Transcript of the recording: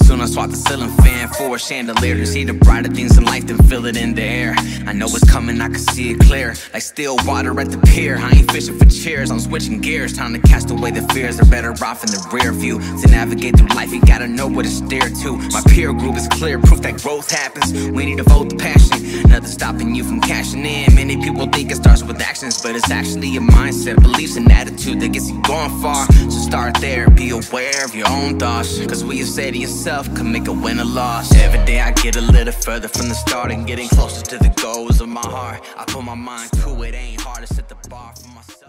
Soon I swap the ceiling fan for a chandelier to see the brighter things in life, then feel it in the air. I know it's coming, I can see it clear, like still water at the pier. I ain't fishing for cheers, I'm switching gears. Time to cast away the fears, they're better off in the rear view. To navigate through life, you gotta know what to steer to. My peer group is clear, proof that growth happens. We need to vote the passion, nothing stopping you from cashing in. Many people think it starts with actions, but it's actually a mindset, beliefs and attitude that gets you going far. So start there, be aware of your own thoughts, cause what you say to yourself can make a win or loss. Every day I get a little further from the start and getting closer to the goals of my heart. I put my mind to it, ain't hard to set the bar for myself.